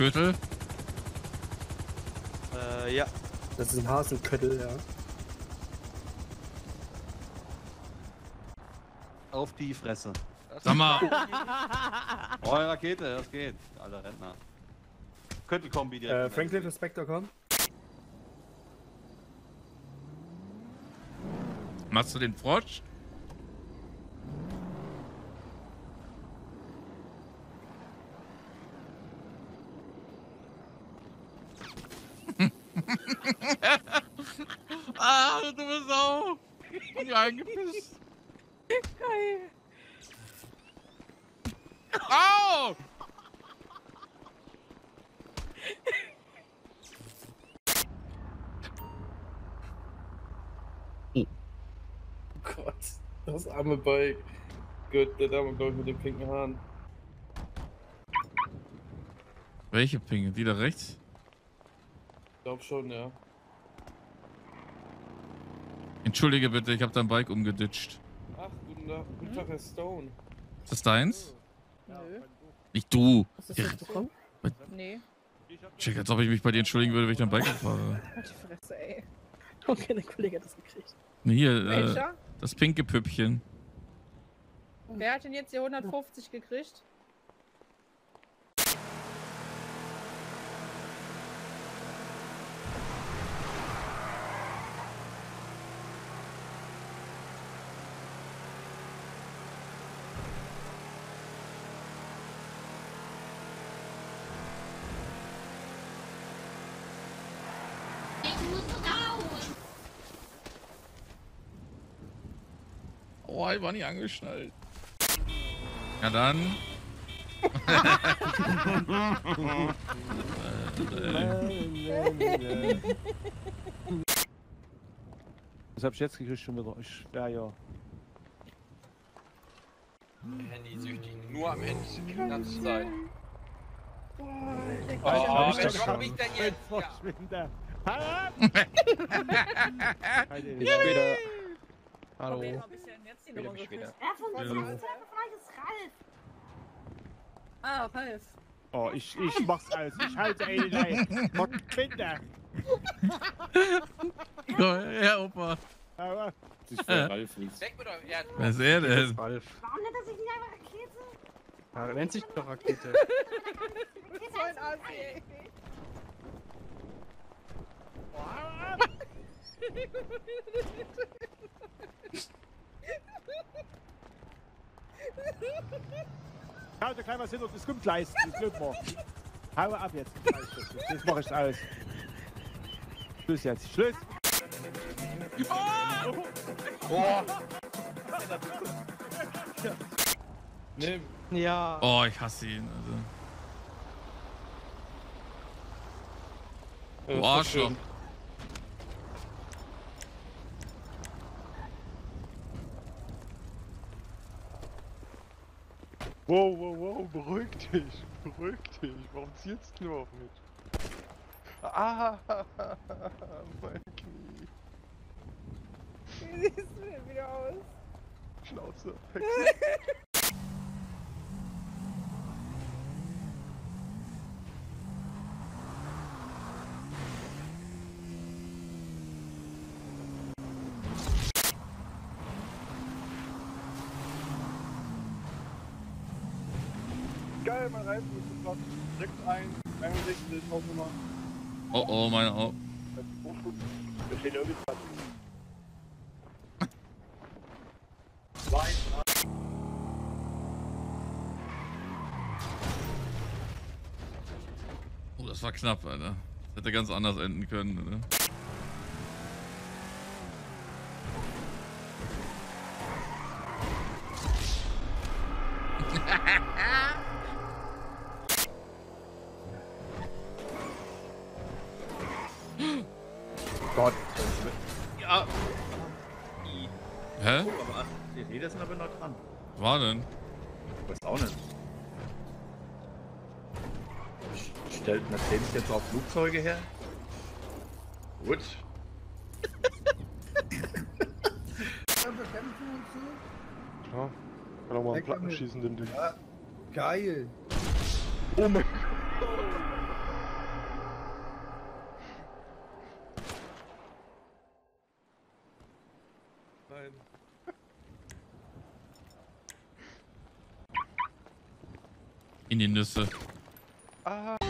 Köttel? Ja. Das ist ein Hasenköttel, ja. Auf die Fresse. Sag mal. Oh, Rakete, das geht. Alter Rentner. Köttelkombi direkt. Franklin, Inspector, komm. Machst du den Frosch? Ah, du bist Sau! Und die eingepisst. Geil. Au! Oh Gott, das arme Bike. Gut, der Dame, glaube ich, mit den pinken Haaren. Welche Pinge? Die da rechts? Ich glaube schon, ja. Entschuldige bitte, ich habe dein Bike umgeditscht. Ach, guten Tag, Herr Stone. Ist das deins? Nö. Nicht du. Hast du das jetzt bekommen? Nee. Check, als ob ich mich bei dir entschuldigen würde, wenn ich dein Bike fahre. Halt die Fresse, ey. Okay, der Kollege hat das gekriegt. Nee, hier, Welcher? das pinke Püppchen. Wer hat denn jetzt hier 150 gekriegt? Oh, ich war nicht angeschnallt. Ja dann. Was hab ich jetzt gekriegt schon wieder? Ich schwör ja. Handysüchtig. Nur am Handy die ganze Zeit. Was hab ich denn jetzt? Ja. Bis später. Hallo. Später Bis später. Ah, Ralf. Oh, ich mach's alles. Ich halte eine Leihe. Mach Kinder. Ja, Opa. Aber Ralf liest. Weg mit eurem Erd. Wer ist er denn? Ralf. Warum nennt er sich nicht einfach Rakete? Ja, nennt sich doch Rakete. So ein Assi, ey. Schau dir gleich was hinter das Gummt leisten. Das glaubt man. Hau ab jetzt. Das mach ich alles. Schluss jetzt. Schluss. Nimm. Ja. Oh, ich hasse ihn. Also. Du Arschloch. Wow, wow, wow, beruhig dich. Beruhig dich. Warum zielst du auf mich? Ah, mein Knie. Wie siehst du denn wieder aus? Schnauze. Geil, mein Reifen ist sofort direkt ein, 61, Hausnummer. Oh oh, meine Augen. Da steht irgendwie dran. Oh, das war knapp, Alter. Das hätte ganz anders enden können, ne? Gott. Ja. Hä? Oh, aber die Räder sind aber noch dran. Was war denn? Ich weiß auch nicht. Stellt Mercedes jetzt auch Flugzeuge her? Gut. Ja, kann auch mal einen Platten schießen, den Ding. Geil. Oh mein In die Nüsse. Ah.